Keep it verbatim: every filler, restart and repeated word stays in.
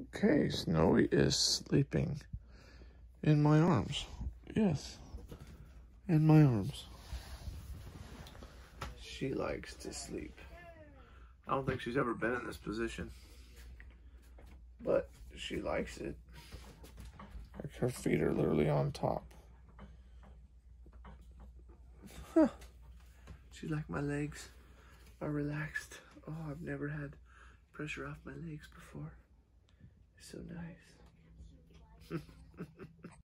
Okay, Snowy is sleeping in my arms. Yes, in my arms. She likes to sleep. I don't think she's ever been in this position, but she likes it. Like her feet are literally on top. Huh. She like my legs are relaxed. Oh, I've never had pressure off my legs before. It's so nice.